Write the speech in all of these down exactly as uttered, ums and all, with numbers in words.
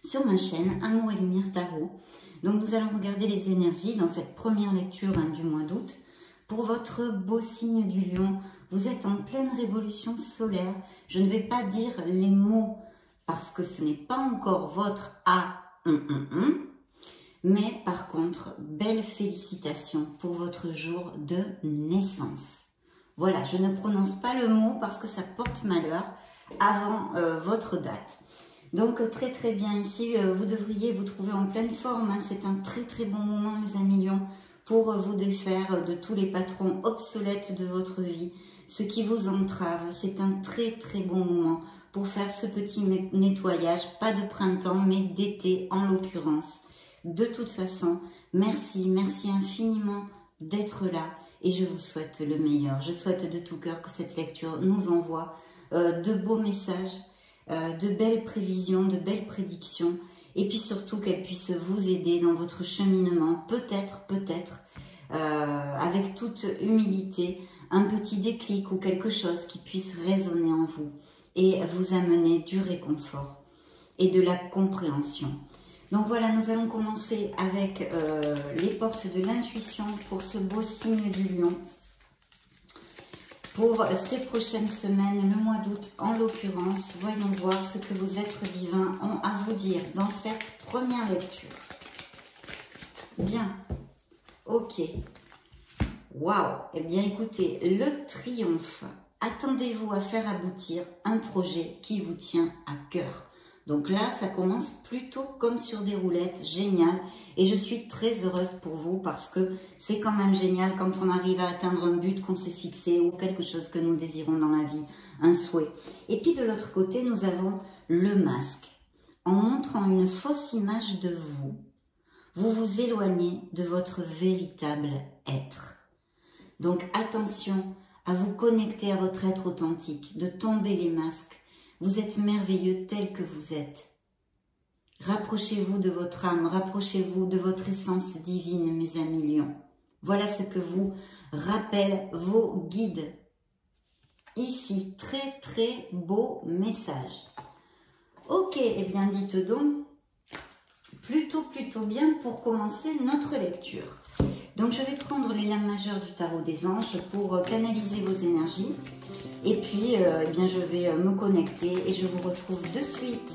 sur ma chaîne Amour et Lumière Tarot. Donc nous allons regarder les énergies dans cette première lecture hein, du mois d'août. Pour votre beau signe du lion, vous êtes en pleine révolution solaire. Je ne vais pas dire les mots parce que ce n'est pas encore votre A, hum, hum, hum. Mais par contre, belles félicitations pour votre jour de naissance. Voilà, je ne prononce pas le mot parce que ça porte malheur avant euh, votre date. Donc très très bien ici, euh, vous devriez vous trouver en pleine forme. Hein. C'est un très très bon moment mes amis lions pour vous défaire de tous les patrons obsolètes de votre vie. Ce qui vous entrave, c'est un très très bon moment pour faire ce petit nettoyage, pas de printemps mais d'été en l'occurrence. De toute façon, merci, merci infiniment d'être là et je vous souhaite le meilleur. Je souhaite de tout cœur que cette lecture nous envoie euh, de beaux messages, euh, de belles prévisions, de belles prédictions et puis surtout qu'elle puisse vous aider dans votre cheminement, peut-être, peut-être, euh, avec toute humilité, un petit déclic ou quelque chose qui puisse résonner en vous et vous amener du réconfort et de la compréhension. Donc voilà, nous allons commencer avec euh, les portes de l'intuition pour ce beau signe du lion. Pour ces prochaines semaines, le mois d'août en l'occurrence, voyons voir ce que vos êtres divins ont à vous dire dans cette première lecture. Bien, ok. Waouh, eh bien écoutez, le triomphe. Attendez-vous à faire aboutir un projet qui vous tient à cœur. Donc là, ça commence plutôt comme sur des roulettes, génial. Et je suis très heureuse pour vous parce que c'est quand même génial quand on arrive à atteindre un but qu'on s'est fixé ou quelque chose que nous désirons dans la vie, un souhait. Et puis de l'autre côté, nous avons le masque. En montrant une fausse image de vous, vous vous éloignez de votre véritable être. Donc attention à vous connecter à votre être authentique, de tomber les masques. Vous êtes merveilleux tel que vous êtes. Rapprochez-vous de votre âme, rapprochez-vous de votre essence divine, mes amis lions. Voilà ce que vous rappellent vos guides. Ici, très très beau message. Ok, eh bien dites donc, plutôt plutôt bien pour commencer notre lecture. Donc je vais prendre les lames majeures du tarot des anges pour canaliser vos énergies. Et puis, euh, eh bien, je vais me connecter et je vous retrouve de suite.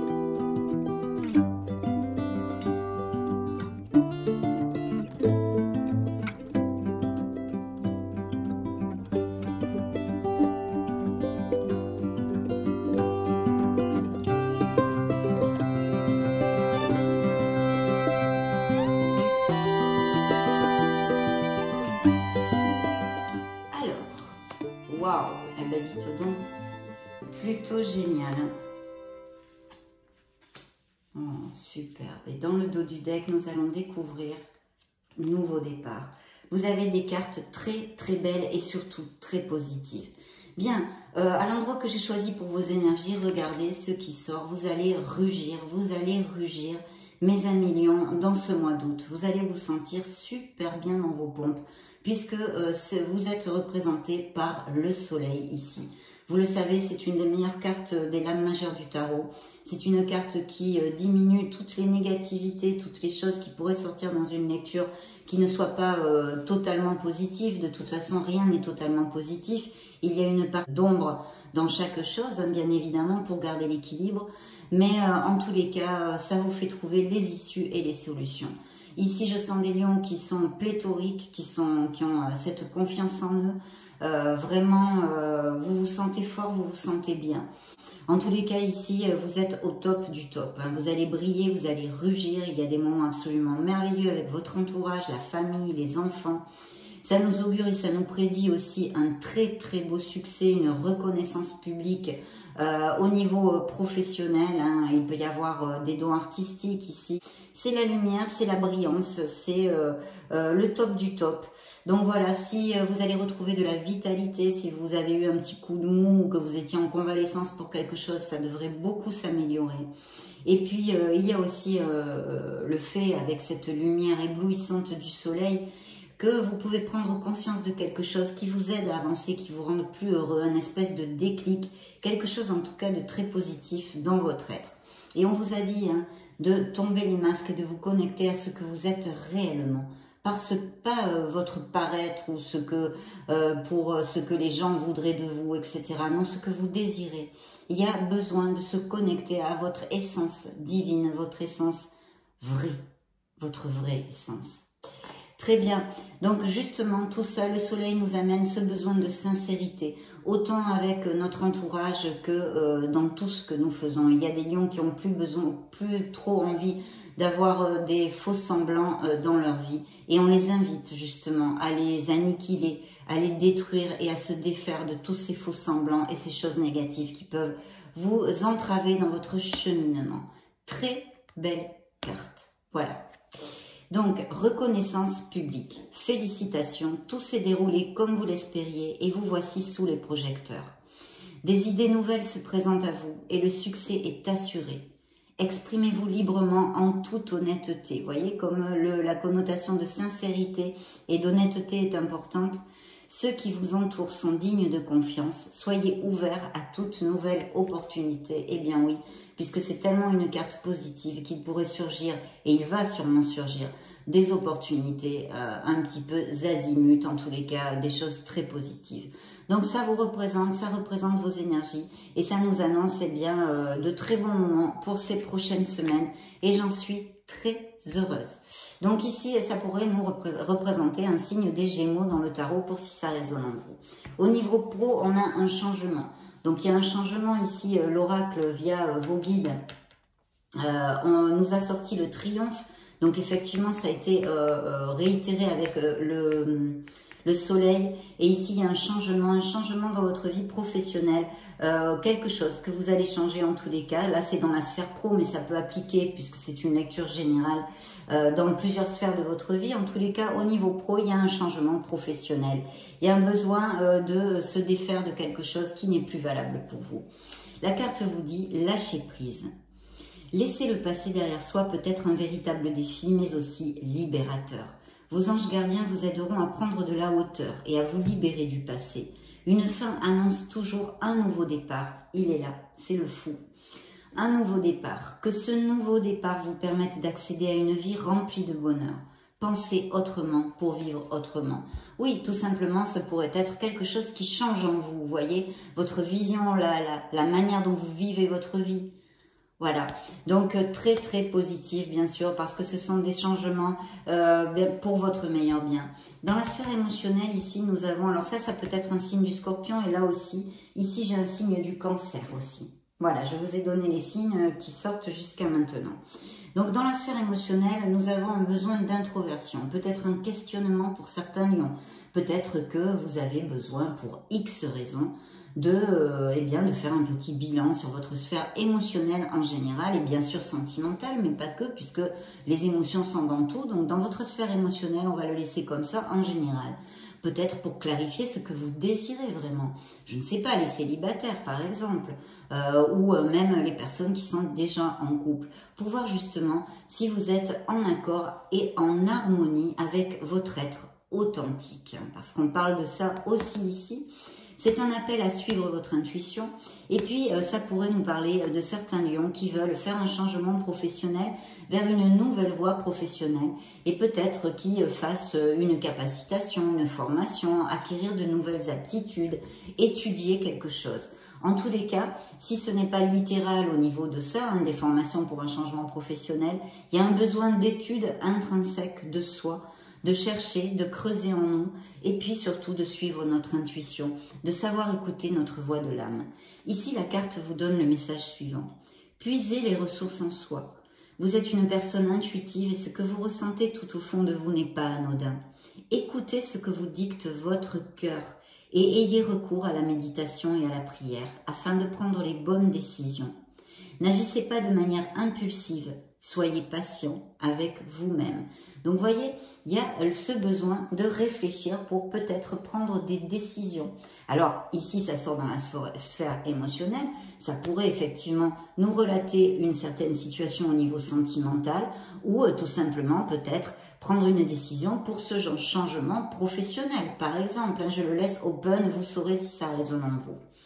Waouh, eh bien dites donc, plutôt génial. Oh, superbe. Et dans le dos du deck, nous allons découvrir nouveau départ. Vous avez des cartes très très belles et surtout très positives. Bien, euh, à l'endroit que j'ai choisi pour vos énergies, regardez ce qui sort. Vous allez rugir, vous allez rugir, mes amis lions, dans ce mois d'août. Vous allez vous sentir super bien dans vos pompes, puisque euh, vous êtes représenté par le soleil ici. Vous le savez, c'est une des meilleures cartes des lames majeures du tarot. C'est une carte qui euh, diminue toutes les négativités, toutes les choses qui pourraient sortir dans une lecture qui ne soit pas euh, totalement positive. De toute façon, rien n'est totalement positif. Il y a une part d'ombre dans chaque chose, hein, bien évidemment, pour garder l'équilibre. Mais euh, en tous les cas, ça vous fait trouver les issues et les solutions. Ici, je sens des lions qui sont pléthoriques, qui, sont, qui ont euh, cette confiance en eux. Euh, vraiment, euh, vous vous sentez fort, vous vous sentez bien. En tous les cas, ici, vous êtes au top du top. Hein. Vous allez briller, vous allez rugir. Il y a des moments absolument merveilleux avec votre entourage, la famille, les enfants. Ça nous augure et ça nous prédit aussi un très très beau succès, une reconnaissance publique euh, au niveau professionnel. Hein. Il peut y avoir euh, des dons artistiques ici. C'est la lumière, c'est la brillance, c'est euh, euh, le top du top. Donc voilà, si vous allez retrouver de la vitalité, si vous avez eu un petit coup de mou ou que vous étiez en convalescence pour quelque chose, ça devrait beaucoup s'améliorer. Et puis, euh, il y a aussi euh, le fait, avec cette lumière éblouissante du soleil, que vous pouvez prendre conscience de quelque chose qui vous aide à avancer, qui vous rende plus heureux, un espèce de déclic, quelque chose en tout cas de très positif dans votre être. Et on vous a dit hein, de tomber les masques et de vous connecter à ce que vous êtes réellement. Parce pas euh, votre paraître ou ce que euh, pour euh, ce que les gens voudraient de vous, et cetera. Non, ce que vous désirez. Il y a besoin de se connecter à votre essence divine, votre essence vraie, votre vraie essence. Très bien. Donc justement, tout ça, le soleil nous amène ce besoin de sincérité, autant avec notre entourage que euh, dans tout ce que nous faisons. Il y a des lions qui ont plus besoin, plus trop envie d'avoir euh, des faux semblants euh, dans leur vie. Et on les invite justement à les annihiler, à les détruire et à se défaire de tous ces faux semblants et ces choses négatives qui peuvent vous entraver dans votre cheminement. Très belle carte. Voilà. Donc, reconnaissance publique. Félicitations, tout s'est déroulé comme vous l'espériez et vous voici sous les projecteurs. Des idées nouvelles se présentent à vous et le succès est assuré. Exprimez-vous librement en toute honnêteté. Vous voyez comme le, la connotation de sincérité et d'honnêteté est importante. Ceux qui vous entourent sont dignes de confiance. Soyez ouverts à toute nouvelle opportunité. Eh bien oui, puisque c'est tellement une carte positive qu'il pourrait surgir, et il va sûrement surgir, des opportunités euh, un petit peu azimut, en tous les cas, des choses très positives. Donc ça vous représente, ça représente vos énergies, et ça nous annonce eh bien, euh, de très bons moments pour ces prochaines semaines, et j'en suis très heureuse. Donc ici, ça pourrait nous repré représenter un signe des Gémeaux dans le tarot pour si ça résonne en vous. Au niveau pro, on a un changement. Donc il y a un changement ici, euh, l'oracle via euh, vos guides euh, on nous a sorti le triomphe. Donc effectivement ça a été euh, euh, réitéré avec euh, le, le soleil. Et ici il y a un changement, un changement dans votre vie professionnelle. Euh, quelque chose que vous allez changer en tous les cas. Là c'est dans la sphère pro mais ça peut appliquer puisque c'est une lecture générale euh, dans plusieurs sphères de votre vie. En tous les cas au niveau pro il y a un changement professionnel. Il y a un besoin euh, de se défaire de quelque chose qui n'est plus valable pour vous. La carte vous dit lâcher prise. Laisser le passé derrière soi peut être un véritable défi mais aussi libérateur. Vos anges gardiens vous aideront à prendre de la hauteur et à vous libérer du passé. Une fin annonce toujours un nouveau départ. Il est là, c'est le fou. Un nouveau départ. Que ce nouveau départ vous permette d'accéder à une vie remplie de bonheur. Pensez autrement pour vivre autrement. Oui, tout simplement, ça pourrait être quelque chose qui change en vous. Vous voyez, votre vision, la, la, la manière dont vous vivez votre vie. Voilà, donc très très positif bien sûr parce que ce sont des changements euh, pour votre meilleur bien. Dans la sphère émotionnelle ici nous avons, alors ça ça peut être un signe du scorpion et là aussi, ici j'ai un signe du cancer aussi. Voilà, je vous ai donné les signes qui sortent jusqu'à maintenant. Donc dans la sphère émotionnelle nous avons un besoin d'introversion, peut-être un questionnement pour certains lions, peut-être que vous avez besoin pour X raisons de, euh, eh bien, de faire un petit bilan sur votre sphère émotionnelle en général et bien sûr sentimentale, mais pas que, puisque les émotions sont dans tout. Donc dans votre sphère émotionnelle, on va le laisser comme ça en général. Peut-être pour clarifier ce que vous désirez vraiment. Je ne sais pas, les célibataires par exemple, euh, ou même les personnes qui sont déjà en couple, pour voir justement si vous êtes en accord et en harmonie avec votre être authentique. Parce qu'on parle de ça aussi ici. C'est un appel à suivre votre intuition et puis euh, ça pourrait nous parler de certains lions qui veulent faire un changement professionnel vers une nouvelle voie professionnelle et peut-être qui fassent une capacitation, une formation, acquérir de nouvelles aptitudes, étudier quelque chose. En tous les cas, si ce n'est pas littéral au niveau de ça, hein, des formations pour un changement professionnel, il y a un besoin d'études intrinsèques de soi, de chercher, de creuser en nous et puis surtout de suivre notre intuition, de savoir écouter notre voix de l'âme. Ici, la carte vous donne le message suivant. Puisez les ressources en soi. Vous êtes une personne intuitive et ce que vous ressentez tout au fond de vous n'est pas anodin. Écoutez ce que vous dicte votre cœur et ayez recours à la méditation et à la prière afin de prendre les bonnes décisions. N'agissez pas de manière impulsive, soyez patient avec vous-même. Donc vous voyez, il y a ce besoin de réfléchir pour peut-être prendre des décisions. Alors ici, ça sort dans la sphère émotionnelle, ça pourrait effectivement nous relater une certaine situation au niveau sentimental ou euh, tout simplement peut-être prendre une décision pour ce genre de changement professionnel. Par exemple, hein, je le laisse open, vous saurez si ça résonne en vous.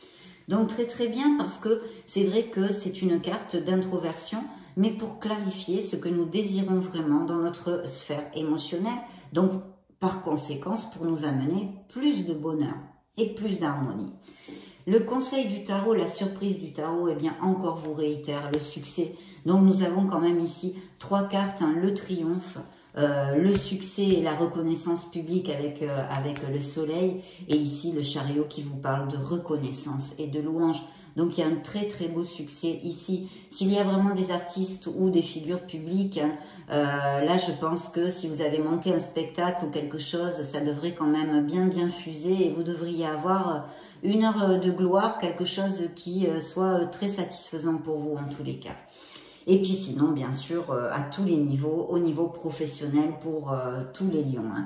Donc très très bien, parce que c'est vrai que c'est une carte d'introversion, mais pour clarifier ce que nous désirons vraiment dans notre sphère émotionnelle. Donc par conséquence, pour nous amener plus de bonheur et plus d'harmonie. Le conseil du tarot, la surprise du tarot, eh bien encore vous réitère le succès. Donc nous avons quand même ici trois cartes, hein, le triomphe, euh, le succès et la reconnaissance publique avec, euh, avec le soleil, et ici le chariot qui vous parle de reconnaissance et de louange. Donc il y a un très très beau succès ici. S'il y a vraiment des artistes ou des figures publiques, hein, euh, là je pense que si vous avez monté un spectacle ou quelque chose, ça devrait quand même bien bien fuser, et vous devriez avoir une heure de gloire, quelque chose qui soit très satisfaisant pour vous en tous les cas. Et puis sinon, bien sûr, à tous les niveaux, au niveau professionnel pour euh, tous les lions. Hein.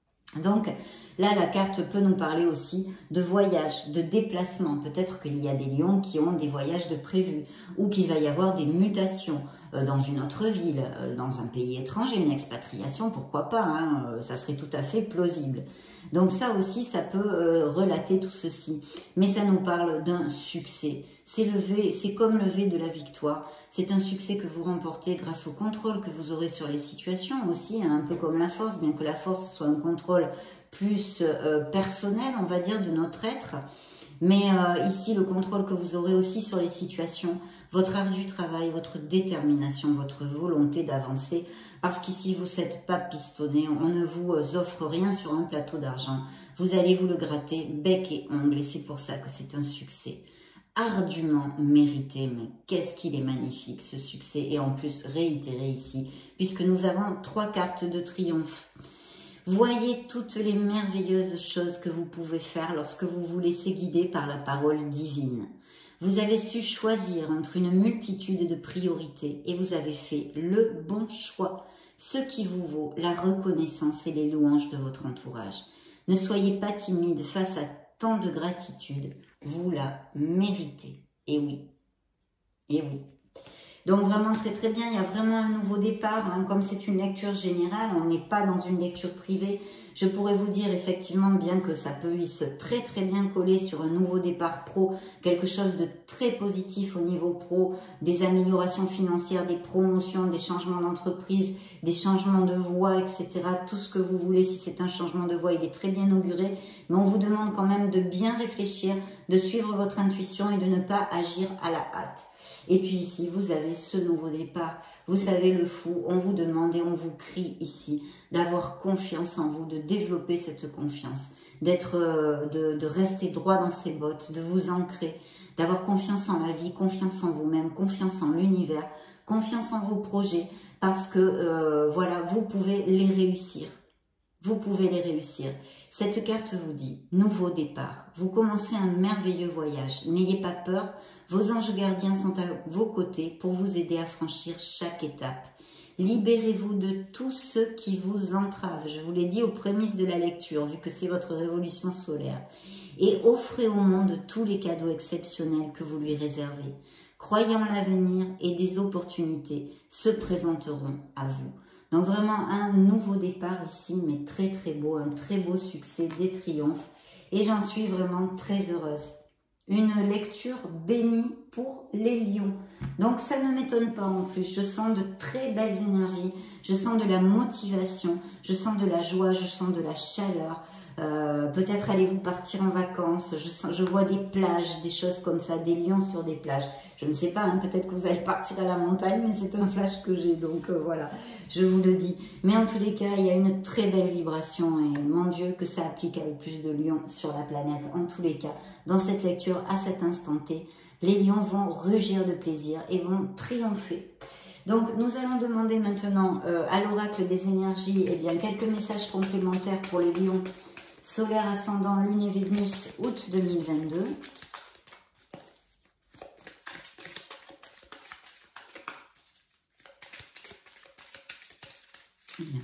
Donc là, la carte peut nous parler aussi de voyage, de déplacement. Peut-être qu'il y a des lions qui ont des voyages de prévus, ou qu'il va y avoir des mutations euh, dans une autre ville, euh, dans un pays étranger, une expatriation, pourquoi pas, hein, euh, ça serait tout à fait plausible. Donc ça aussi, ça peut euh, relater tout ceci. Mais ça nous parle d'un succès. C'est levé, c'est comme lever de la victoire. C'est un succès que vous remportez grâce au contrôle que vous aurez sur les situations aussi, hein, un peu comme la force, bien que la force soit un contrôle plus euh, personnel, on va dire, de notre être. Mais euh, ici, le contrôle que vous aurez aussi sur les situations, votre ardu travail, votre détermination, votre volonté d'avancer. Parce qu'ici, vous n'êtes pas pistonné, on ne vous offre rien sur un plateau d'argent. Vous allez vous le gratter bec et ongle, et c'est pour ça que c'est un succès ardument mérité. Mais qu'est-ce qu'il est magnifique ce succès, et en plus réitéré ici, puisque nous avons trois cartes de triomphe. Voyez toutes les merveilleuses choses que vous pouvez faire lorsque vous vous laissez guider par la parole divine. Vous avez su choisir entre une multitude de priorités et vous avez fait le bon choix, ce qui vous vaut la reconnaissance et les louanges de votre entourage. Ne soyez pas timide face à tant de gratitude, vous la méritez. Et oui, et oui. Donc vraiment très très bien, il y a vraiment un nouveau départ, hein. Comme c'est une lecture générale, on n'est pas dans une lecture privée. Je pourrais vous dire effectivement, bien que ça puisse très très bien coller sur un nouveau départ pro, quelque chose de très positif au niveau pro, des améliorations financières, des promotions, des changements d'entreprise, des changements de voie, et cetera. Tout ce que vous voulez, si c'est un changement de voie, il est très bien auguré, mais on vous demande quand même de bien réfléchir, de suivre votre intuition et de ne pas agir à la hâte. Et puis ici, vous avez ce nouveau départ. Vous savez, le fou, on vous demande et on vous crie ici d'avoir confiance en vous, de développer cette confiance, d'être, euh, de, de rester droit dans ses bottes, de vous ancrer, d'avoir confiance en la vie, confiance en vous-même, confiance en l'univers, confiance en vos projets, parce que, euh, voilà, vous pouvez les réussir. Vous pouvez les réussir. Cette carte vous dit, nouveau départ. Vous commencez un merveilleux voyage. N'ayez pas peur. Vos anges gardiens sont à vos côtés pour vous aider à franchir chaque étape. Libérez-vous de tout ce qui vous entrave. Je vous l'ai dit aux prémices de la lecture, vu que c'est votre révolution solaire. Et offrez au monde tous les cadeaux exceptionnels que vous lui réservez. Croyez en l'avenir et des opportunités se présenteront à vous. Donc vraiment un nouveau départ ici, mais très très beau, un très beau succès, des triomphes. Et j'en suis vraiment très heureuse. Une lecture bénie pour les lions. Donc ça ne m'étonne pas en plus. Je sens de très belles énergies. Je sens de la motivation. Je sens de la joie. Je sens de la chaleur. Euh, Peut-être allez-vous partir en vacances. Je, sens, je vois des plages, des choses comme ça. Des lions sur des plages. Je ne sais pas, hein, peut-être que vous allez partir à la montagne, mais c'est un flash que j'ai. Donc euh, voilà, je vous le dis. Mais en tous les cas, il y a une très belle vibration. Et mon Dieu, que ça applique avec plus de lions sur la planète. En tous les cas, dans cette lecture, à cet instant T, les lions vont rugir de plaisir et vont triompher. Donc, nous allons demander maintenant euh, à l'oracle des énergies, eh bien, quelques messages complémentaires pour les lions solaire, ascendant, lune et Vénus, août deux mille vingt-deux. Bien.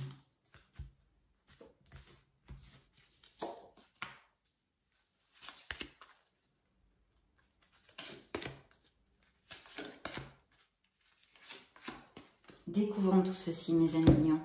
Découvrons tout ceci, mes amis lions.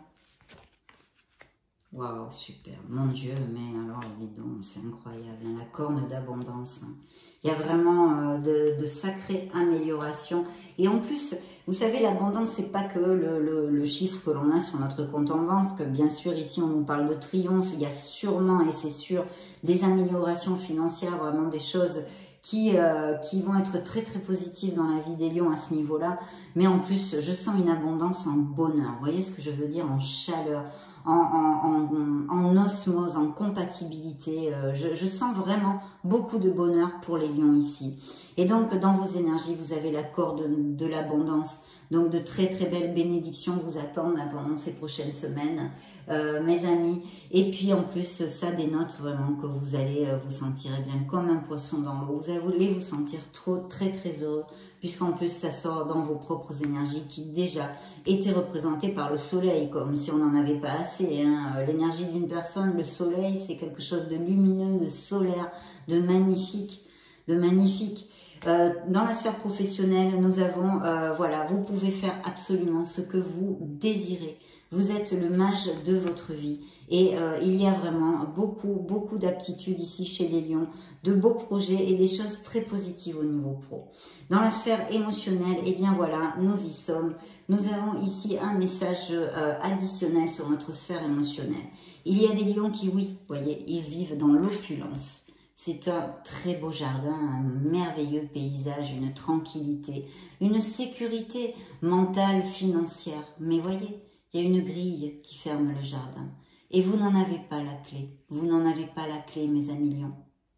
Waouh, super. Mon Dieu, mais alors, dis donc, c'est incroyable. Hein, la corne d'abondance. Hein. Il y a vraiment euh, de, de sacrées améliorations. Et en plus, vous savez, l'abondance, c'est pas que le, le, le chiffre que l'on a sur notre compte en banque, que bien sûr, ici, on nous parle de triomphe. Il y a sûrement, et c'est sûr, des améliorations financières, vraiment des choses qui, euh, qui vont être très, très positives dans la vie des lions à ce niveau-là. Mais en plus, je sens une abondance en bonheur. Vous voyez ce que je veux dire? En chaleur, en, en, en, en osmose, en compatibilité. Euh, je, je sens vraiment beaucoup de bonheur pour les lions ici. Et donc, dans vos énergies, vous avez l'accord de, de l'abondance. Donc, de très, très belles bénédictions vous attendent pendant ces prochaines semaines, euh, mes amis. Et puis, en plus, ça dénote vraiment que vous allez euh, vous sentir bien comme un poisson dans l'eau. Vous allez vous sentir trop, très, très heureux, puisqu'en plus, ça sort dans vos propres énergies qui déjà étaient représentées par le soleil, comme si on n'en avait pas assez. Hein. L'énergie d'une personne, le soleil, c'est quelque chose de lumineux, de solaire, de magnifique, de magnifique. Euh, dans la sphère professionnelle, nous avons, euh, voilà, vous pouvez faire absolument ce que vous désirez. Vous êtes le mage de votre vie. Et euh, il y a vraiment beaucoup, beaucoup d'aptitudes ici chez les lions, de beaux projets et des choses très positives au niveau pro. Dans la sphère émotionnelle, eh bien voilà, nous y sommes. Nous avons ici un message euh, additionnel sur notre sphère émotionnelle. Il y a des lions qui, oui, vous voyez, ils vivent dans l'opulence. C'est un très beau jardin, un merveilleux paysage, une tranquillité, une sécurité mentale, financière. Mais voyez, il y a une grille qui ferme le jardin. Et vous n'en avez pas la clé. Vous n'en avez pas la clé, mes amis lions.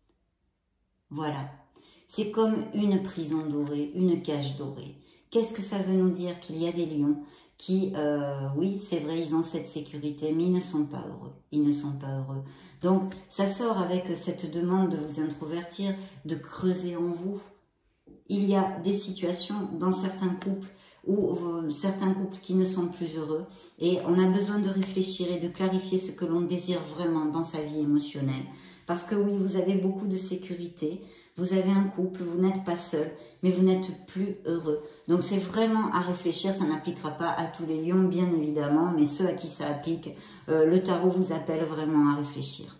Voilà. C'est comme une prison dorée, une cage dorée. Qu'est-ce que ça veut nous dire? Qu'il y a des lions qui, euh, oui, c'est vrai, ils ont cette sécurité, mais ils ne sont pas heureux. Ils ne sont pas heureux. Donc, ça sort avec cette demande de vous introvertir, de creuser en vous. Il y a des situations dans certains couples, ou certains couples qui ne sont plus heureux, et on a besoin de réfléchir et de clarifier ce que l'on désire vraiment dans sa vie émotionnelle. Parce que oui, vous avez beaucoup de sécurité, vous avez un couple, vous n'êtes pas seul, mais vous n'êtes plus heureux. Donc c'est vraiment à réfléchir, ça n'appliquera pas à tous les lions, bien évidemment, mais ceux à qui ça applique, euh, le tarot vous appelle vraiment à réfléchir.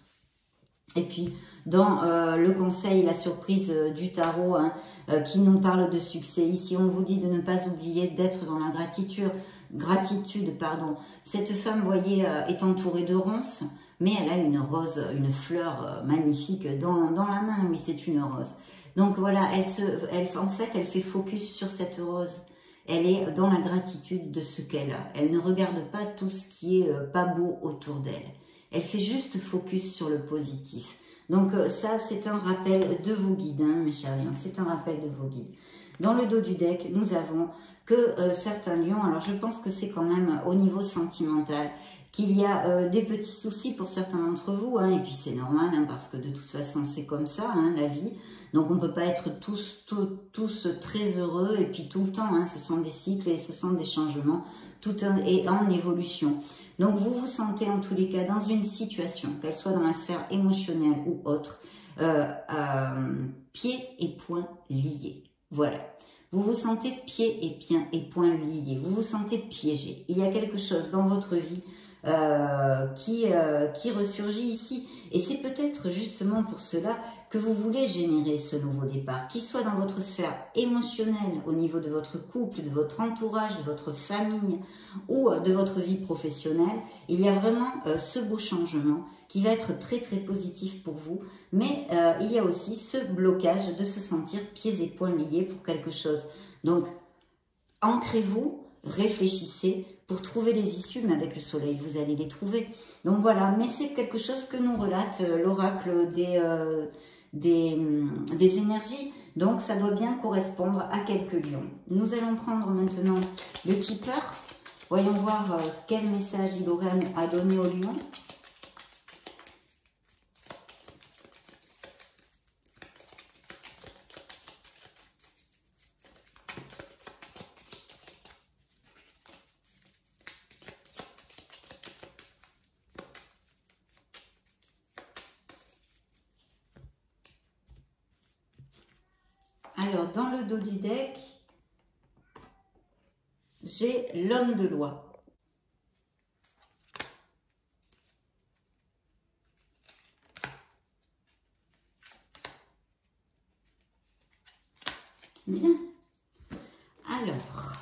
Et puis, dans euh, le conseil, la surprise euh, du tarot, hein, euh, qui nous parle de succès, ici on vous dit de ne pas oublier d'être dans la gratitude. Gratitude, pardon. Cette femme, vous voyez, euh, est entourée de ronces, mais elle a une rose, une fleur euh, magnifique dans, dans la main. Oui, c'est une rose. Donc voilà, elle se, elle, en fait, elle fait focus sur cette rose. Elle est dans la gratitude de ce qu'elle a. Elle ne regarde pas tout ce qui est euh, pas beau autour d'elle. Elle fait juste focus sur le positif. Donc euh, ça, c'est un rappel de vos guides, hein, mes chers lions. C'est un rappel de vos guides. Dans le dos du deck, nous avons que euh, certains lions, alors je pense que c'est quand même au niveau sentimental, qu'il y a euh, des petits soucis pour certains d'entre vous, hein, et puis c'est normal, hein, parce que de toute façon, c'est comme ça, hein, la vie. Donc on ne peut pas être tous, tous, tous très heureux, et puis tout le temps, hein, ce sont des cycles et ce sont des changements, tout en, et en évolution. Donc vous vous sentez en tous les cas dans une situation, qu'elle soit dans la sphère émotionnelle ou autre, euh, euh, pieds et poings liés. Voilà. Vous vous sentez pieds et, et poings liés. Vous vous sentez piégé. Il y a quelque chose dans votre vie euh, qui, euh, qui ressurgit ici. Et c'est peut-être justement pour cela que vous voulez générer ce nouveau départ, qu'il soit dans votre sphère émotionnelle, au niveau de votre couple, de votre entourage, de votre famille ou de votre vie professionnelle. Il y a vraiment euh, ce beau changement qui va être très très positif pour vous, mais euh, il y a aussi ce blocage de se sentir pieds et poings liés pour quelque chose. Donc, ancrez-vous, réfléchissez pour trouver les issues, mais avec le soleil, vous allez les trouver. Donc voilà, mais c'est quelque chose que nous relate euh, l'oracle des, euh, des, des énergies, donc ça doit bien correspondre à quelques lions. Nous allons prendre maintenant le keeper. Voyons voir euh, quel message il aurait à donner aux lions. Alors, dans le dos du deck, j'ai l'homme de loi. Bien. Alors,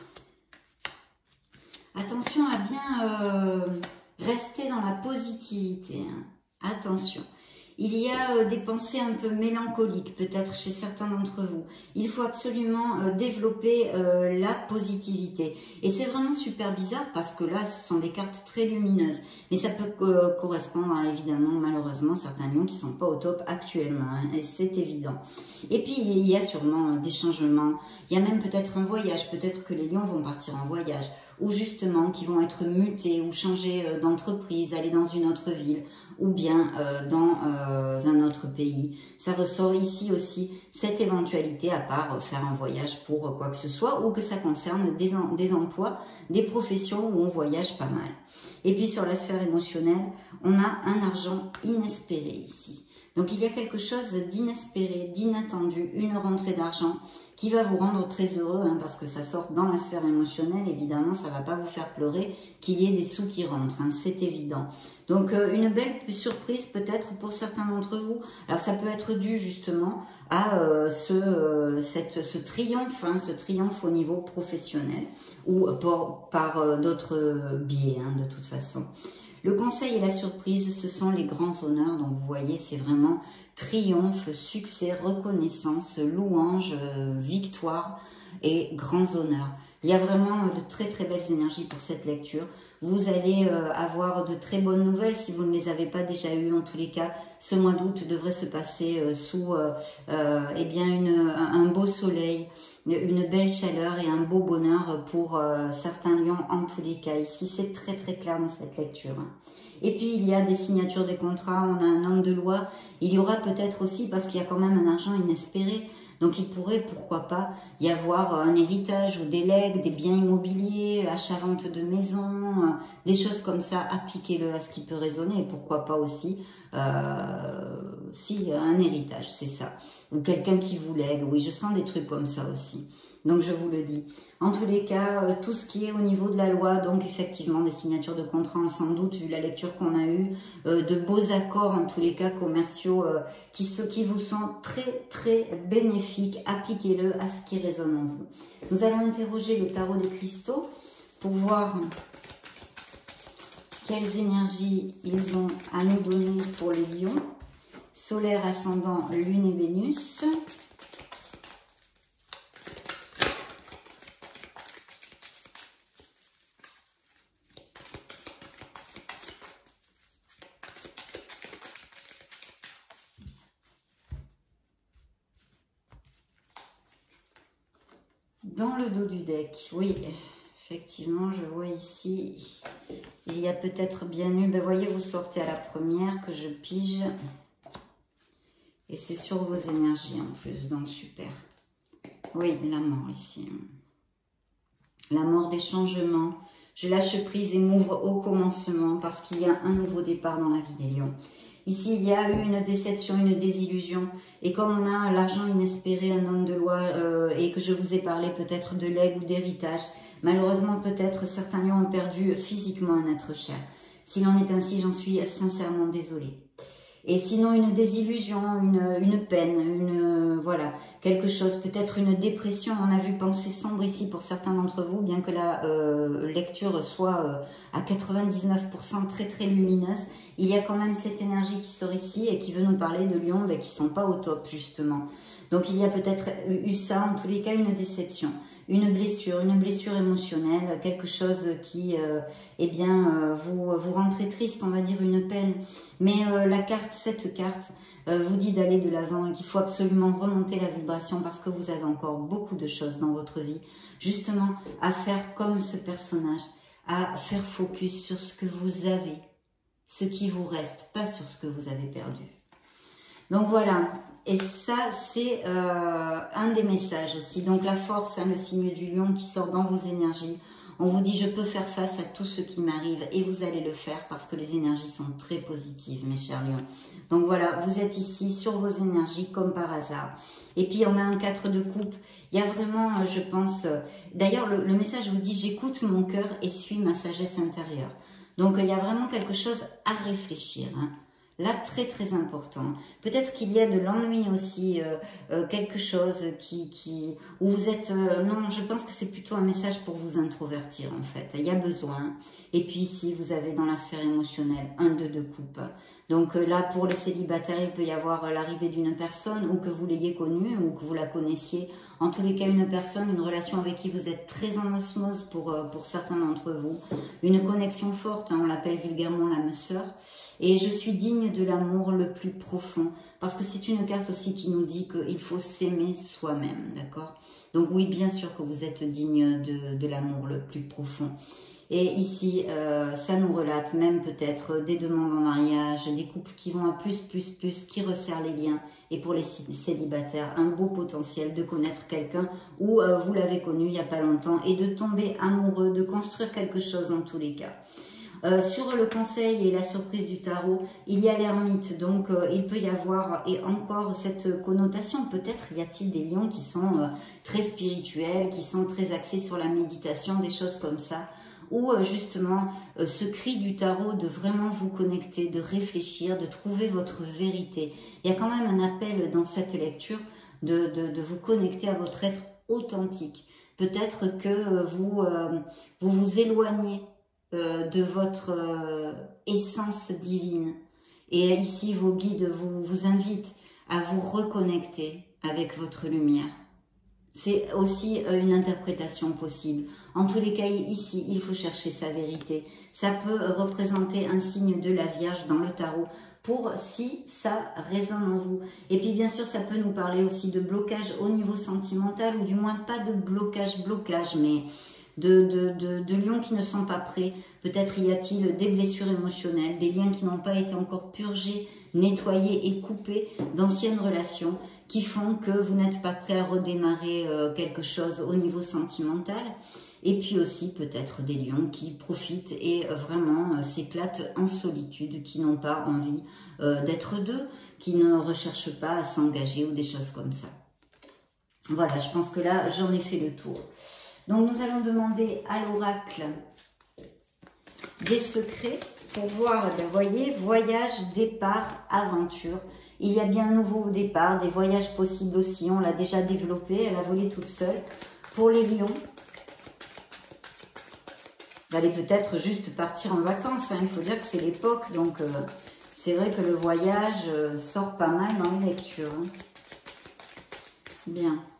attention à bien euh, rester dans la positivité. Hein. Attention. Il y a euh, des pensées un peu mélancoliques, peut-être chez certains d'entre vous. Il faut absolument euh, développer euh, la positivité. Et c'est vraiment super bizarre parce que là, ce sont des cartes très lumineuses. Mais ça peut euh, correspondre à, évidemment, malheureusement, certains lions qui ne sont pas au top actuellement. Hein, et c'est évident. Et puis, il y a sûrement des changements. Il y a même peut-être un voyage. Peut-être que les lions vont partir en voyage. Ou justement, qui vont être mutés ou changer euh, d'entreprise, aller dans une autre ville. Ou bien euh, dans euh, un autre pays. Ça ressort ici aussi, cette éventualité, à part euh, faire un voyage pour euh, quoi que ce soit, ou que ça concerne des, en, des emplois, des professions où on voyage pas mal. Et puis sur la sphère émotionnelle, on a un argent inespéré ici. Donc il y a quelque chose d'inespéré, d'inattendu, une rentrée d'argent qui va vous rendre très heureux, hein, parce que ça sort dans la sphère émotionnelle, évidemment, ça ne va pas vous faire pleurer qu'il y ait des sous qui rentrent, hein, c'est évident. Donc euh, une belle surprise peut-être pour certains d'entre vous. Alors ça peut être dû justement à euh, ce, euh, cette, ce triomphe, hein, ce triomphe au niveau professionnel, ou pour, par euh, d'autres biais, hein, de toute façon. Le conseil et la surprise, ce sont les grands honneurs. Donc, vous voyez, c'est vraiment triomphe, succès, reconnaissance, louange, euh, victoire et grands honneurs. Il y a vraiment de très, très belles énergies pour cette lecture. Vous allez euh, avoir de très bonnes nouvelles si vous ne les avez pas déjà eues. En tous les cas, ce mois d'août devrait se passer euh, sous euh, euh, eh bien une, un beau soleil, une belle chaleur et un beau bonheur pour euh, certains lions en tous les cas. Ici, c'est très très clair dans cette lecture. Et puis, il y a des signatures de contrats, on a un homme de loi. Il y aura peut-être aussi, parce qu'il y a quand même un argent inespéré, donc il pourrait, pourquoi pas, y avoir un héritage ou des legs, des biens immobiliers, achat-vente de maisons, des choses comme ça. Appliquez-le à ce qui peut résonner et pourquoi pas aussi, euh, si, un héritage, c'est ça. Ou quelqu'un qui vous lègue, oui, je sens des trucs comme ça aussi. Donc je vous le dis. En tous les cas, euh, tout ce qui est au niveau de la loi, donc effectivement des signatures de contrats, sans doute, vu la lecture qu'on a eue, euh, de beaux accords, en tous les cas commerciaux, euh, qui, se, qui vous sont très très bénéfiques. Appliquez-le à ce qui résonne en vous. Nous allons interroger le tarot des cristaux pour voir quelles énergies ils ont à nous donner pour les lions. Solaire, ascendant, lune et Vénus. Dans le dos du deck, oui, effectivement, je vois ici, il y a peut-être bien eu, ben voyez, vous sortez à la première que je pige, et c'est sur vos énergies en plus, donc super. Oui, la mort ici, la mort des changements, je lâche prise et m'ouvre au commencement, parce qu'il y a un nouveau départ dans la vie des lions. Ici, il y a eu une déception, une désillusion. Et comme on a l'argent inespéré, un homme de loi, euh, et que je vous ai parlé peut-être de legs ou d'héritage, malheureusement, peut-être certains lions ont perdu physiquement un être cher. S'il en est ainsi, j'en suis sincèrement désolée. Et sinon, une désillusion, une, une peine, une voilà, quelque chose, peut-être une dépression. On a vu pensée sombre ici pour certains d'entre vous, bien que la euh, lecture soit euh, à quatre-vingt-dix-neuf pour cent très très lumineuse. Il y a quand même cette énergie qui sort ici et qui veut nous parler de lions ben, qui ne sont pas au top justement. Donc il y a peut-être eu ça, en tous les cas une déception, une blessure, une blessure émotionnelle, quelque chose qui, euh, eh bien, euh, vous, vous rend très triste, on va dire une peine. Mais euh, la carte, cette carte, euh, vous dit d'aller de l'avant et qu'il faut absolument remonter la vibration parce que vous avez encore beaucoup de choses dans votre vie, justement à faire comme ce personnage, à faire focus sur ce que vous avez, ce qui vous reste, pas sur ce que vous avez perdu. Donc voilà, et ça c'est euh, un des messages aussi. Donc la force, hein, le signe du lion qui sort dans vos énergies. On vous dit je peux faire face à tout ce qui m'arrive et vous allez le faire parce que les énergies sont très positives mes chers lions. Donc voilà, vous êtes ici sur vos énergies comme par hasard. Et puis on a un quatre de coupe. Il y a vraiment, je pense, euh, d'ailleurs le, le message vous dit j'écoute mon cœur et suis ma sagesse intérieure. Donc il y a vraiment quelque chose à réfléchir. Hein. là très très important. Peut-être qu'il y a de l'ennui aussi, euh, euh, quelque chose qui, qui où vous êtes, euh, non, je pense que c'est plutôt un message pour vous introvertir en fait, il y a besoin. Et puis ici vous avez dans la sphère émotionnelle un deux de coupe. Donc euh, là pour les célibataires il peut y avoir euh, l'arrivée d'une personne, ou que vous l'ayez connue ou que vous la connaissiez. En tous les cas, une personne, une relation avec qui vous êtes très en osmose pour, euh, pour certains d'entre vous. Une connexion forte, hein, on l'appelle vulgairement l'âme sœur. Et je suis digne de l'amour le plus profond. Parce que c'est une carte aussi qui nous dit qu'il faut s'aimer soi-même, d'accord? Donc oui, bien sûr que vous êtes digne de, de l'amour le plus profond. Et ici, euh, ça nous relate même peut-être des demandes en mariage, des couples qui vont à plus, plus, plus, qui resserrent les liens. Et pour les célibataires, un beau potentiel de connaître quelqu'un ou euh, vous l'avez connu il n'y a pas longtemps et de tomber amoureux, de construire quelque chose en tous les cas. Euh, sur le conseil et la surprise du tarot, il y a l'ermite, donc euh, il peut y avoir et encore cette connotation, peut-être y a-t-il des lions qui sont euh, très spirituels, qui sont très axés sur la méditation, des choses comme ça, ou euh, justement euh, ce cri du tarot de vraiment vous connecter, de réfléchir, de trouver votre vérité. Il y a quand même un appel dans cette lecture de, de, de vous connecter à votre être authentique. Peut-être que euh, vous, euh, vous vous éloignez euh, de votre euh, essence divine. Et ici, vos guides vous, vous invitent à vous reconnecter avec votre lumière. C'est aussi une interprétation possible. En tous les cas, ici, il faut chercher sa vérité. Ça peut représenter un signe de la Vierge dans le tarot, pour si ça résonne en vous. Et puis, bien sûr, ça peut nous parler aussi de blocage au niveau sentimental, ou du moins pas de blocage, blocage, mais de, de, de, de lions qui ne sont pas prêts. Peut-être y a-t-il des blessures émotionnelles, des liens qui n'ont pas été encore purgés, nettoyés et coupés d'anciennes relations, qui font que vous n'êtes pas prêt à redémarrer euh, quelque chose au niveau sentimental. Et puis aussi peut-être des lions qui profitent et euh, vraiment euh, s'éclatent en solitude, qui n'ont pas envie euh, d'être deux, qui ne recherchent pas à s'engager ou des choses comme ça. Voilà, je pense que là, j'en ai fait le tour. Donc nous allons demander à l'oracle des secrets pour voir, vous voyez, voyage, départ, aventure. Il y a bien un nouveau départ, des voyages possibles aussi. On l'a déjà développé, elle a volé toute seule. Pour les lions, vous allez peut-être juste partir en vacances. Hein. Il faut dire que c'est l'époque, donc euh, c'est vrai que le voyage euh, sort pas mal dans les lectures. Hein. Bien.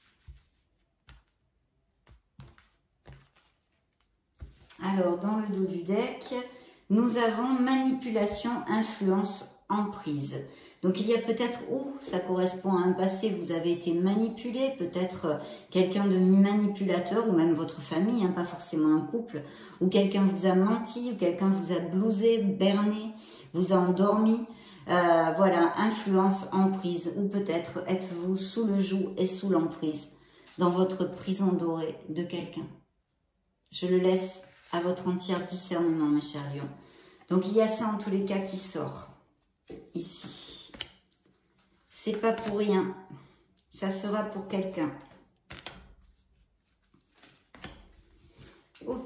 Alors, dans le dos du deck, nous avons manipulation, influence, emprise. Donc, il y a peut-être où ça correspond à un passé, vous avez été manipulé, peut-être quelqu'un de manipulateur, ou même votre famille, hein, pas forcément un couple, ou quelqu'un vous a menti, ou quelqu'un vous a blousé, berné, vous a endormi. Euh, voilà, influence, emprise, ou peut-être êtes-vous sous le joug et sous l'emprise, dans votre prison dorée de quelqu'un. Je le laisse à votre entier discernement, mes chers lions. Donc, il y a ça en tous les cas qui sort, ici. C'est pas pour rien. Ça sera pour quelqu'un. Ok.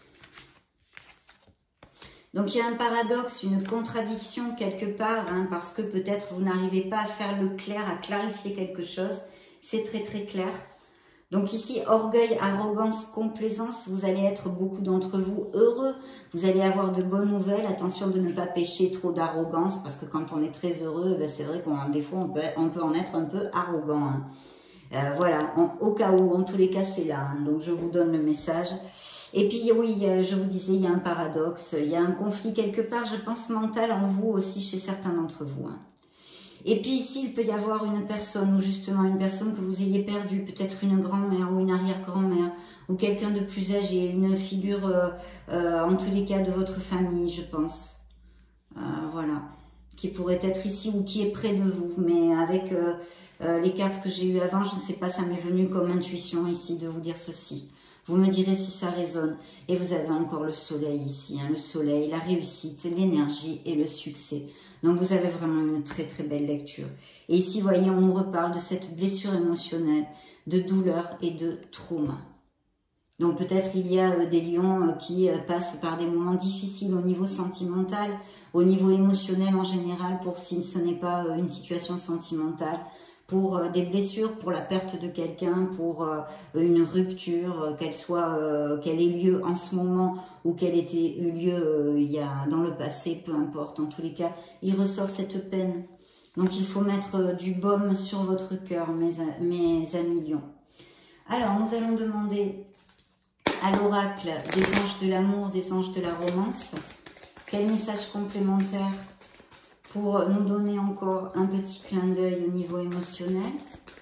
Donc, il y a un paradoxe, une contradiction quelque part, hein, parce que peut-être vous n'arrivez pas à faire le clair, à clarifier quelque chose. C'est très, très clair. Donc ici, orgueil, arrogance, complaisance, vous allez être beaucoup d'entre vous heureux. Vous allez avoir de bonnes nouvelles. Attention de ne pas pécher trop d'arrogance, parce que quand on est très heureux, ben c'est vrai qu'on des fois, on peut, on peut en être un peu arrogant. Hein. Euh, voilà, en, au cas où, en tous les cas, c'est là. Hein. Donc je vous donne le message. Et puis oui, je vous disais, il y a un paradoxe, il y a un conflit quelque part, je pense, mental en vous aussi, chez certains d'entre vous. Hein. Et puis ici, il peut y avoir une personne, ou justement une personne que vous ayez perdue, peut-être une grand-mère ou une arrière-grand-mère, ou quelqu'un de plus âgé, une figure, euh, euh, en tous les cas, de votre famille, je pense. Euh, voilà, qui pourrait être ici ou qui est près de vous. Mais avec euh, euh, les cartes que j'ai eues avant, je ne sais pas, ça m'est venu comme intuition ici de vous dire ceci. Vous me direz si ça résonne. Et vous avez encore le soleil ici, hein, le soleil, la réussite, l'énergie et le succès. Donc, vous avez vraiment une très, très belle lecture. Et ici, vous voyez, on nous reparle de cette blessure émotionnelle, de douleur et de trauma. Donc peut-être il y a euh, des lions euh, qui euh, passent par des moments difficiles au niveau sentimental, au niveau émotionnel en général, pour si ce n'est pas euh, une situation sentimentale, pour euh, des blessures, pour la perte de quelqu'un, pour euh, une rupture, euh, qu'elle soit, euh, qu'elle ait lieu en ce moment ou qu'elle ait eu lieu euh, il y a dans le passé, peu importe. En tous les cas, il ressort cette peine. Donc il faut mettre euh, du baume sur votre cœur, mes, mes amis lions. Alors nous allons demander à l'oracle des anges de l'amour, des anges de la romance, quel message complémentaire pour nous donner encore un petit clin d'œil au niveau émotionnel.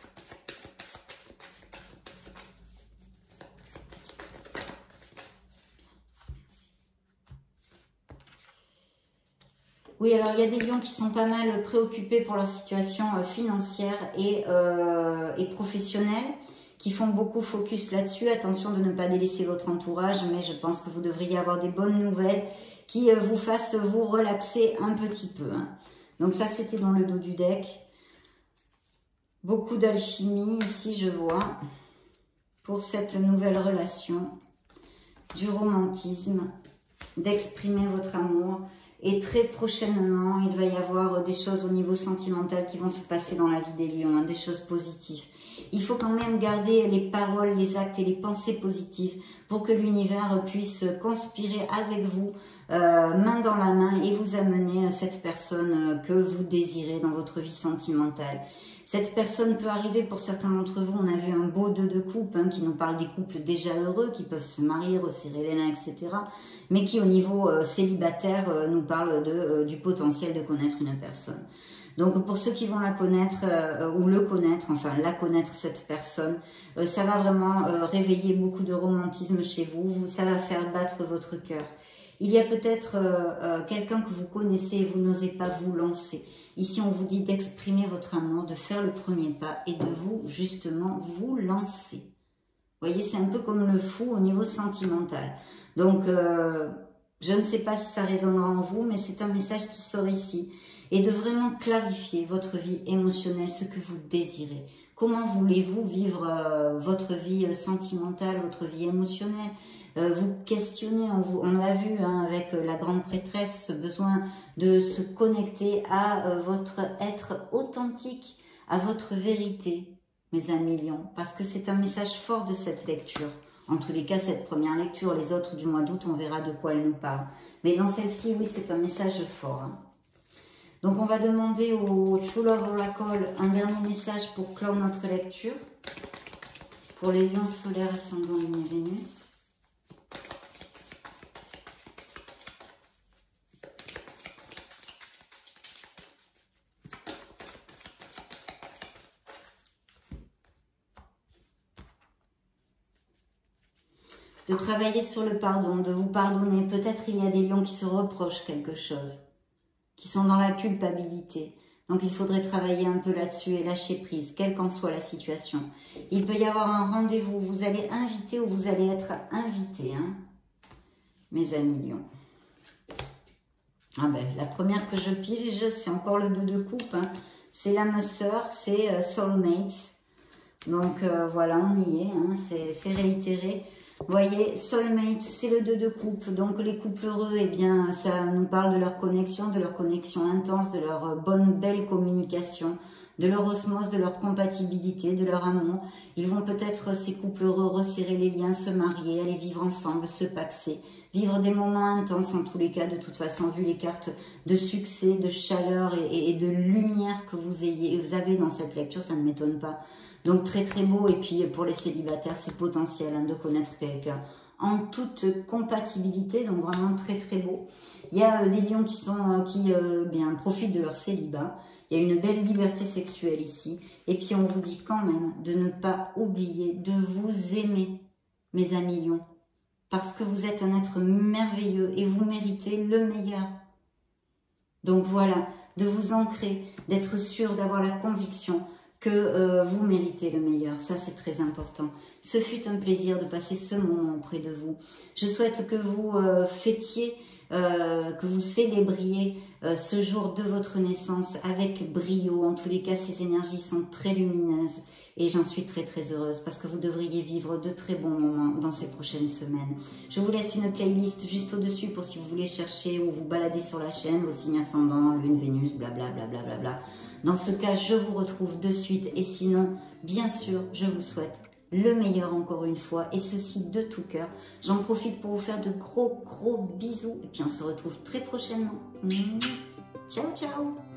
Oui, alors il y a des lions qui sont pas mal préoccupés pour leur situation financière et, euh, et professionnelle, qui font beaucoup focus là-dessus. Attention de ne pas délaisser votre entourage, mais je pense que vous devriez avoir des bonnes nouvelles qui vous fassent vous relaxer un petit peu. Hein. Donc ça, c'était dans le dos du deck. Beaucoup d'alchimie ici, je vois, pour cette nouvelle relation, du romantisme, d'exprimer votre amour. Et très prochainement, il va y avoir des choses au niveau sentimental qui vont se passer dans la vie des lions, hein, des choses positives. Il faut quand même garder les paroles, les actes et les pensées positives pour que l'univers puisse conspirer avec vous, euh, main dans la main, et vous amener cette personne que vous désirez dans votre vie sentimentale. Cette personne peut arriver pour certains d'entre vous. On a vu un beau deux de coupe hein, qui nous parle des couples déjà heureux, qui peuvent se marier, resserrer les mains, et cetera. Mais qui au niveau euh, célibataire euh, nous parle de, euh, du potentiel de connaître une personne. Donc pour ceux qui vont la connaître euh, ou le connaître, enfin la connaître cette personne, euh, ça va vraiment euh, réveiller beaucoup de romantisme chez vous, ça va faire battre votre cœur. Il y a peut-être euh, euh, quelqu'un que vous connaissez et vous n'osez pas vous lancer. Ici on vous dit d'exprimer votre amour, de faire le premier pas et de vous justement vous lancer. Vous voyez, c'est un peu comme le fou au niveau sentimental. Donc euh, je ne sais pas si ça résonnera en vous, mais c'est un message qui sort ici. Et de vraiment clarifier votre vie émotionnelle, ce que vous désirez. Comment voulez-vous vivre euh, votre vie sentimentale, votre vie émotionnelle? euh, Vous questionnez, on, vous, on l'a vu hein, avec la grande prêtresse, ce besoin de se connecter à euh, votre être authentique, à votre vérité, mes amis lions. Parce que c'est un message fort de cette lecture. En tous les cas, cette première lecture, les autres du mois d'août, on verra de quoi elle nous parle. Mais dans celle-ci, oui, c'est un message fort. Hein. Donc, on va demander au True Love Oracle un dernier message pour clore notre lecture. Pour les lions solaires, ascendant, Lune et Vénus. De travailler sur le pardon, de vous pardonner. Peut-être il y a des lions qui se reprochent quelque chose, qui sont dans la culpabilité. Donc il faudrait travailler un peu là-dessus et lâcher prise, quelle qu'en soit la situation. Il peut y avoir un rendez-vous, vous allez inviter ou vous allez être invité, hein, mes amis lions. Ah ben, la première que je pige, c'est encore le deux de coupe. Hein. C'est l'âme sœur, c'est euh, soulmates. Donc euh, voilà, on y est, hein, c'est réitéré. Vous voyez, soulmate, c'est le deux de coupe. Donc les couples heureux, eh bien, ça nous parle de leur connexion, de leur connexion intense, de leur bonne, belle communication, de leur osmose, de leur compatibilité, de leur amour. Ils vont peut-être, ces couples heureux, resserrer les liens, se marier, aller vivre ensemble, se paxer, vivre des moments intenses en tous les cas. De toute façon, vu les cartes de succès, de chaleur et, et de lumière que vous, ayez, vous avez dans cette lecture, ça ne m'étonne pas. Donc très très beau, et puis pour les célibataires, c'est potentiel hein, de connaître quelqu'un en toute compatibilité, donc vraiment très très beau. Il y a euh, des lions qui, sont, euh, qui euh, bien, profitent de leur célibat, il y a une belle liberté sexuelle ici, et puis on vous dit quand même de ne pas oublier de vous aimer, mes amis lions, parce que vous êtes un être merveilleux et vous méritez le meilleur. Donc voilà, de vous ancrer, d'être sûr, d'avoir la conviction que euh, vous méritez le meilleur. Ça, c'est très important. Ce fut un plaisir de passer ce moment auprès de vous. Je souhaite que vous euh, fêtiez, euh, que vous célébriez euh, ce jour de votre naissance avec brio. En tous les cas, ces énergies sont très lumineuses. Et j'en suis très très heureuse parce que vous devriez vivre de très bons moments dans ces prochaines semaines. Je vous laisse une playlist juste au-dessus pour si vous voulez chercher ou vous balader sur la chaîne, vos signes ascendants, Lune, Vénus, blablabla. Bla, bla, bla. Dans ce cas, je vous retrouve de suite. Et sinon, bien sûr, je vous souhaite le meilleur encore une fois, et ceci de tout cœur. J'en profite pour vous faire de gros gros bisous, et puis on se retrouve très prochainement. Ciao ciao.